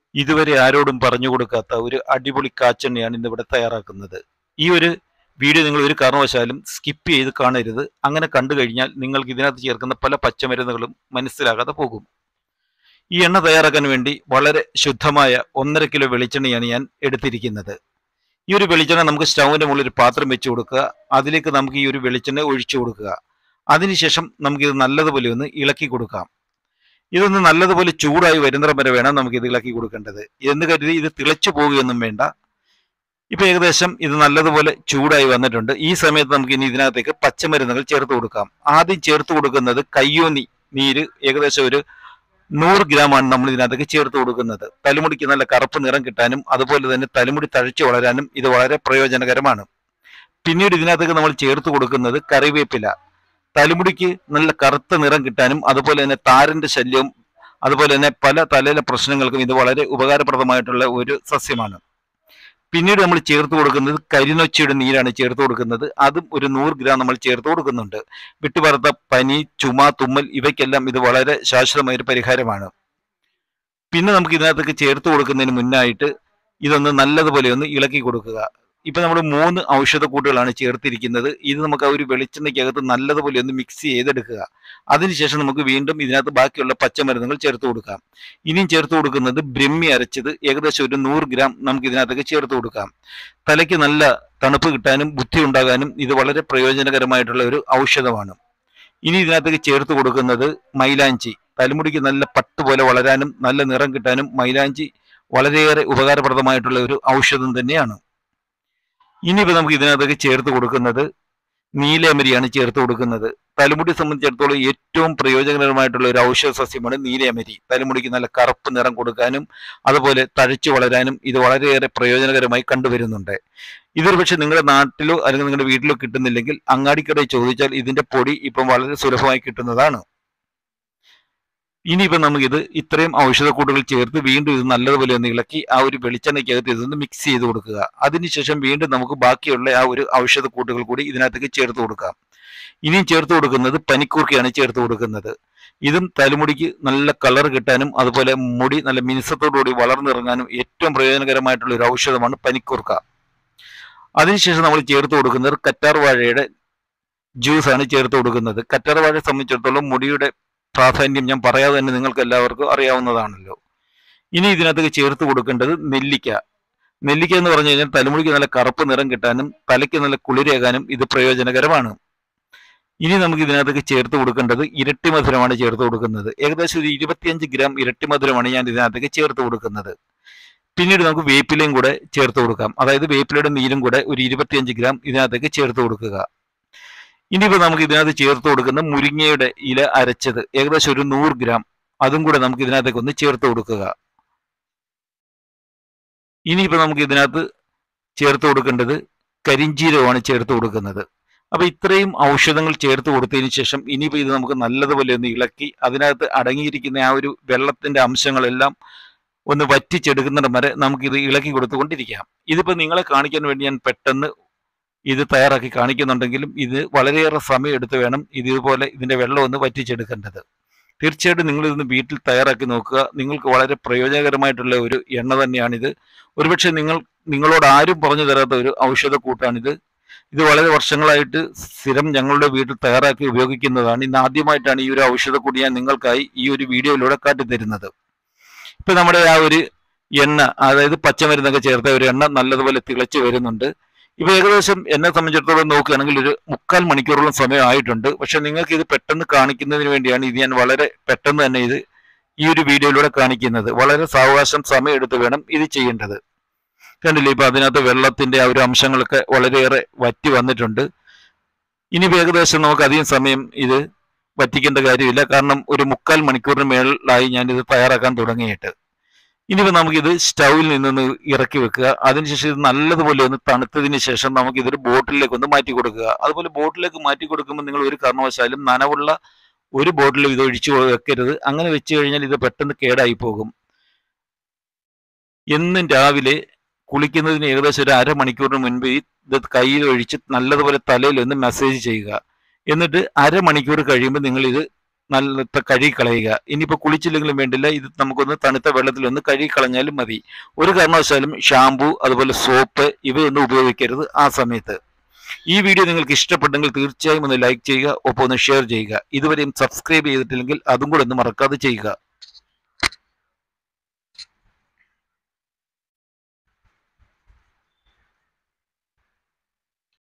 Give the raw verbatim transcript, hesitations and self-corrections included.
ഇതുവരെ ആരോടും പറഞ്ഞു കൊടുക്കാത്ത ഒരു അടിപൊളി കാച്ചെണ്ണയാണ് ഇന്നിവിടെ തയ്യാറാക്കുന്നത്. ഈ ഒരു വീഡിയോ നിങ്ങൾ ഒരു കാരണവശാലും സ്കിപ്പ് ചെയ്ത് കാണരുത്. അങ്ങനെ കണ്ടു കഴിഞ്ഞാൽ നിങ്ങൾക്ക് ഇതിനകത്ത് ചേർക്കുന്ന പല പച്ചമരുന്നുകളും മനസ്സിലാകാതെ പോകും. ഈ എണ്ണ തയ്യാറാക്കാൻ വേണ്ടി വളരെ ശുദ്ധമായ ഒന്നര കിലോ വെളിച്ചെണ്ണയാണ് ഞാൻ എടുത്തിരിക്കുന്നത്. ഈ ഒരു വെളിച്ചെണ്ണ നമുക്ക് സ്റ്റൗവിൻ്റെ മുകളിൽ ഒരു പാത്രം വെച്ച് കൊടുക്കുക. അതിലേക്ക് നമുക്ക് ഈ ഒരു വെളിച്ചെണ്ണ ഒഴിച്ചു കൊടുക്കുക. അതിനുശേഷം നമുക്കിത് നല്ലതുപോലെ ഒന്ന് ഇളക്കി കൊടുക്കാം. ഇതൊന്ന് നല്ലതുപോലെ ചൂടായി വരുന്നിടം വരെ വേണം നമുക്ക് ഇത് ഇളക്കി കൊടുക്കേണ്ടത്. എന്ന് കരുതി ഇത് തിളച്ചു പോവുകയൊന്നും വേണ്ട. ഇപ്പൊ ഏകദേശം ഇത് നല്ലതുപോലെ ചൂടായി വന്നിട്ടുണ്ട്. ഈ സമയത്ത് നമുക്ക് ഇനി ഇതിനകത്തേക്ക് പച്ചമരുന്നുകൾ ചേർത്ത് കൊടുക്കാം. ആദ്യം ചേർത്ത് കൊടുക്കുന്നത് കയ്യോന്നി നീര് ഏകദേശം ഒരു നൂറ് ഗ്രാം ആണ് നമ്മൾ ഇതിനകത്തേക്ക് ചേർത്ത് കൊടുക്കുന്നത്. തലമുടിക്ക് നല്ല കറുപ്പ് നിറം കിട്ടാനും അതുപോലെ തന്നെ തലമുടി തഴച്ചു വളരാനും ഇത് വളരെ പ്രയോജനകരമാണ്. പിന്നീട് ഇതിനകത്തേക്ക് നമ്മൾ ചേർത്ത് കൊടുക്കുന്നത് കറിവേപ്പില. തലമുടിക്ക് നല്ല കറുത്ത നിറം കിട്ടാനും അതുപോലെ തന്നെ താരന്റെ ശല്യവും അതുപോലെ തന്നെ പല തലയിലെ പ്രശ്നങ്ങൾക്കും ഇത് വളരെ ഉപകാരപ്രദമായിട്ടുള്ള ഒരു സസ്യമാണ്. പിന്നീട് നമ്മൾ ചേർത്ത് കൊടുക്കുന്നത് കരിനൊച്ചിയുടെ നീരാണ് ചേർത്ത് കൊടുക്കുന്നത്. അതും ഒരു നൂറ് ഗ്രാം നമ്മൾ ചേർത്ത് കൊടുക്കുന്നുണ്ട്. വിട്ടുപറത്ത പനി, ചുമ, തുമ്മൽ ഇവയ്ക്കെല്ലാം ഇത് വളരെ ശാശ്വതമായ ഒരു പരിഹാരമാണ്. പിന്നെ നമുക്ക് ഇതിനകത്തേക്ക് ചേർത്ത് കൊടുക്കുന്നതിന് മുന്നായിട്ട് ഇതൊന്ന് നല്ലതുപോലെ ഒന്ന് ഇളക്കി കൊടുക്കുക. ഇപ്പൊ നമ്മൾ മൂന്ന് ഔഷധക്കൂട്ടുകളാണ് ചേർത്തിരിക്കുന്നത്. ഇത് നമുക്ക് ആ ഒരു വെളിച്ചെണ്ണയ്ക്കകത്ത് നല്ലതുപോലെ ഒന്ന് മിക്സ് ചെയ്തെടുക്കുക. അതിനുശേഷം നമുക്ക് വീണ്ടും ഇതിനകത്ത് ബാക്കിയുള്ള പച്ചമരുന്നുകൾ ചേർത്ത് കൊടുക്കാം. ഇനിയും ചേർത്ത് കൊടുക്കുന്നത് ബ്രഹ്മി അരച്ചത് ഏകദേശം ഒരു നൂറ് ഗ്രാം നമുക്ക് ഇതിനകത്തേക്ക് ചേർത്ത് കൊടുക്കാം. തലയ്ക്ക് നല്ല തണുപ്പ് കിട്ടാനും ബുദ്ധി ഉണ്ടാകാനും ഇത് വളരെ പ്രയോജനകരമായിട്ടുള്ള ഒരു ഔഷധമാണ്. ഇനി ഇതിനകത്തേക്ക് ചേർത്ത് കൊടുക്കുന്നത് മൈലാഞ്ചി. തലമുടിക്ക് നല്ല പട്ടുപോലെ വളരാനും നല്ല നിറം കിട്ടാനും മൈലാഞ്ചി വളരെയേറെ ഉപകാരപ്രദമായിട്ടുള്ള ഒരു ഔഷധം തന്നെയാണ്. ഇനിയിപ്പോൾ നമുക്ക് ഇതിനകത്തേക്ക് ചേർത്ത് കൊടുക്കുന്നത് നീലയമരിയാണ് ചേർത്ത് കൊടുക്കുന്നത്. തലമുടി സംബന്ധിച്ചിടത്തോളം ഏറ്റവും പ്രയോജനകരമായിട്ടുള്ള ഒരു ഔഷധ സസ്യമാണ് നീലയമരി. തലമുടിക്ക് നല്ല കറുപ്പ് നിറം കൊടുക്കാനും അതുപോലെ തഴച്ചു വളരാനും ഇത് വളരെയേറെ പ്രയോജനകരമായി കണ്ടുവരുന്നുണ്ട്. ഇതൊരു പക്ഷെ നിങ്ങളുടെ നാട്ടിലോ അല്ലെങ്കിൽ നിങ്ങളുടെ വീട്ടിലോ കിട്ടുന്നില്ലെങ്കിൽ അങ്ങാടിക്കടയിൽ ചോദിച്ചാൽ ഇതിന്റെ പൊടി ഇപ്പം വളരെ സുലഭമായി കിട്ടുന്നതാണ്. ഇനിയിപ്പോൾ നമുക്കിത് ഇത്രയും ഔഷധക്കൂട്ടുകൾ ചേർത്ത് വീണ്ടും ഇത് നല്ലതുപോലെ ഒന്ന് ഇളക്കി ആ ഒരു വെളിച്ചെണ്ണയ്ക്കകത്ത് ഇതൊന്ന് മിക്സ് ചെയ്ത് കൊടുക്കുക. അതിനുശേഷം വീണ്ടും നമുക്ക് ബാക്കിയുള്ള ആ ഒരു ഔഷധക്കൂട്ടുകൾ കൂടി ഇതിനകത്തേക്ക് ചേർത്ത് കൊടുക്കാം. ഇനിയും ചേർത്ത് കൊടുക്കുന്നത് പനിക്കൂർക്കയാണ് ചേർത്ത് കൊടുക്കുന്നത്. ഇതും തലമുടിക്ക് നല്ല കളർ കിട്ടാനും അതുപോലെ മുടി നല്ല മിനുസത്തോടുകൂടി വളർന്നിറങ്ങാനും ഏറ്റവും പ്രയോജനകരമായിട്ടുള്ള ഒരു ഔഷധമാണ് പനിക്കൂർക്ക. അതിനുശേഷം നമ്മൾ ചേർത്ത് കൊടുക്കുന്നത് കറ്റാർ വാഴയുടെ ജ്യൂസാണ് ചേർത്ത് കൊടുക്കുന്നത്. കറ്റാർ വാഴയെ സംബന്ധിച്ചിടത്തോളം മുടിയുടെ പ്രാധാന്യം ഞാൻ പറയാതെ തന്നെ നിങ്ങൾക്ക് എല്ലാവർക്കും അറിയാവുന്നതാണല്ലോ. ഇനി ഇതിനകത്തേക്ക് ചേർത്ത് കൊടുക്കേണ്ടത് നെല്ലിക്ക. നെല്ലിക്ക എന്ന് പറഞ്ഞു കഴിഞ്ഞാൽ തലമുടിക്ക് നല്ല കറുപ്പ് നിറം കിട്ടാനും തലയ്ക്ക് നല്ല കുളിരേകാനും ഇത് പ്രയോജനകരമാണ്. ഇനി നമുക്ക് ഇതിനകത്തേക്ക് ചേർത്ത് കൊടുക്കേണ്ടത് ഇരട്ടി മധുരമാണ് ചേർത്ത് കൊടുക്കുന്നത്. ഏകദേശം ഒരു ഇരുപത്തിയഞ്ച് ഗ്രാം ഇരട്ടി മധുരമാണ് ഞാൻ ഇതിനകത്തേക്ക് ചേർത്ത് കൊടുക്കുന്നത്. പിന്നീട് നമുക്ക് വേപ്പിലയും കൂടെ ചേർത്ത് കൊടുക്കാം. അതായത് വേപ്പിലയുടെ നീരും കൂടെ ഒരു ഇരുപത്തിയഞ്ച് ഗ്രാം ഇതിനകത്തേക്ക് ചേർത്ത് കൊടുക്കുക. ഇനിയിപ്പോൾ നമുക്ക് ഇതിനകത്ത് ചേർത്ത് കൊടുക്കുന്ന മുരിങ്ങയുടെ ഇല അരച്ചത് ഏകദേശം ഒരു നൂറ് ഗ്രാം അതും കൂടെ നമുക്ക് ഇതിനകത്തേക്ക് ഒന്ന് ചേർത്ത് കൊടുക്കുക. ഇനിയിപ്പോൾ നമുക്ക് ഇതിനകത്ത് ചേർത്ത് കൊടുക്കേണ്ടത് കരിഞ്ജീരകമാണ് ചേർത്ത് കൊടുക്കുന്നത്. അപ്പൊ ഇത്രയും ഔഷധങ്ങൾ ചേർത്ത് കൊടുത്തതിന് ശേഷം ഇനിയിപ്പോൾ ഇത് നമുക്ക് നല്ലതുപോലെ ഒന്ന് ഇളക്കി അതിനകത്ത് അടങ്ങിയിരിക്കുന്ന ആ ഒരു വെള്ളത്തിന്റെ അംശങ്ങളെല്ലാം ഒന്ന് വറ്റിച്ചെടുക്കുന്നിടം വരെ നമുക്കിത് ഇളക്കി കൊടുത്തുകൊണ്ടിരിക്കാം. ഇതിപ്പോൾ നിങ്ങളെ കാണിക്കാൻ വേണ്ടി ഞാൻ പെട്ടെന്ന് ഇത് തയ്യാറാക്കി കാണിക്കുന്നുണ്ടെങ്കിലും ഇത് വളരെയേറെ സമയം എടുത്ത് വേണം ഇതുപോലെ ഇതിന്റെ വെള്ളം ഒന്ന് വറ്റിച്ചെടുക്കേണ്ടത്. തീർച്ചയായിട്ടും നിങ്ങൾ ഇതൊന്ന് വീട്ടിൽ തയ്യാറാക്കി നോക്കുക. നിങ്ങൾക്ക് വളരെ പ്രയോജനകരമായിട്ടുള്ള ഒരു എണ്ണ തന്നെയാണിത്. ഒരുപക്ഷെ നിങ്ങൾ നിങ്ങളോട് ആരും പറഞ്ഞു തരാത്ത ഒരു ഔഷധക്കൂട്ടാണിത്. ഇത് വളരെ വർഷങ്ങളായിട്ട് സ്ഥിരം ഞങ്ങളുടെ വീട്ടിൽ തയ്യാറാക്കി ഉപയോഗിക്കുന്നതാണ്. ഇന്ന് ആദ്യമായിട്ടാണ് ഈ ഒരു ഔഷധക്കൂട്ട് ഞാൻ നിങ്ങൾക്കായി ഈ ഒരു വീഡിയോയിലൂടെ കാട്ടിത്തരുന്നത്. ഇപ്പൊ നമ്മുടെ ആ ഒരു എണ്ണ, അതായത് പച്ചമരുന്നൊക്കെ ചേർത്ത ഒരു എണ്ണ നല്ലതുപോലെ തിളച്ചു വരുന്നുണ്ട്. ഇപ്പൊ ഏകദേശം എന്നെ സംബന്ധിച്ചിടത്തോളം നോക്കുകയാണെങ്കിൽ ഒരു മുക്കാൽ മണിക്കൂറോളം സമയം ആയിട്ടുണ്ട്. പക്ഷെ നിങ്ങൾക്ക് ഇത് പെട്ടെന്ന് കാണിക്കുന്നതിന് വേണ്ടിയാണ് ഇത് ഞാൻ വളരെ പെട്ടെന്ന് തന്നെ ഇത് ഈ ഒരു വീഡിയോയിലൂടെ കാണിക്കുന്നത്. വളരെ സാവകാശം സമയം എടുത്ത് വേണം ഇത് ചെയ്യേണ്ടത്. കണ്ടില്ലേ, ഇപ്പൊ അതിനകത്ത് വെള്ളത്തിന്റെ ആ ഒരു അംശങ്ങളൊക്കെ വളരെയേറെ വറ്റി വന്നിട്ടുണ്ട്. ഇനി ഏകദേശം നമുക്ക് അധികം സമയം ഇത് വറ്റിക്കേണ്ട കാര്യമില്ല. കാരണം ഒരു മുക്കാൽ മണിക്കൂറിന് മേളിലായി ഞാനിത് തയ്യാറാക്കാൻ തുടങ്ങിയിട്ട്. ഇനിയിപ്പോൾ നമുക്കിത് സ്റ്റൗവിൽ നിന്നൊന്ന് ഇറക്കി വെക്കുക. അതിനുശേഷം ഇത് നല്ലതുപോലെ ഒന്ന് തണുത്തതിന് ശേഷം നമുക്കിതൊരു ബോട്ടിലേക്ക് ഒന്ന് മാറ്റി കൊടുക്കുക. അതുപോലെ ബോട്ടിലേക്ക് മാറ്റി കൊടുക്കുമ്പോൾ നിങ്ങൾ ഒരു കാരണവശാലും നനവുള്ള ഒരു ബോട്ടിലും ഇത് ഒഴിച്ചു വെക്കരുത്. അങ്ങനെ വെച്ച് കഴിഞ്ഞാൽ ഇത് പെട്ടെന്ന് കേടായി പോകും. എന്നും രാവിലെ കുളിക്കുന്നതിന് ഏകദേശം ഒരു അരമണിക്കൂറിന് മുൻപ് ഇത് കയ്യിൽ ഒഴിച്ച് നല്ലതുപോലെ തലയിൽ ഒന്ന് മസാജ് ചെയ്യുക. എന്നിട്ട് അരമണിക്കൂർ കഴിയുമ്പോൾ നിങ്ങൾ ഇത് നല്ല കഴുകി കളയുക. ഇനിയിപ്പോൾ കുളിച്ചില്ലെങ്കിലും വേണ്ടില്ല, ഇത് നമുക്കൊന്ന് തണുത്ത വെള്ളത്തിലൊന്ന് കഴുകി കളഞ്ഞാലും മതി. ഒരു കാരണവശാലും ഷാമ്പു അതുപോലെ സോപ്പ് ഇവയൊന്നും ഉപയോഗിക്കരുത് ആ സമയത്ത്. ഈ വീഡിയോ നിങ്ങൾക്ക് ഇഷ്ടപ്പെട്ടെങ്കിൽ തീർച്ചയായും ഒന്ന് ലൈക്ക് ചെയ്യുക, ഒപ്പം ഒന്ന് ഷെയർ ചെയ്യുക. ഇതുവരെയും സബ്സ്ക്രൈബ് ചെയ്തിട്ടില്ലെങ്കിൽ അതും കൂടെ ഒന്ന് മറക്കാതെ ചെയ്യുക.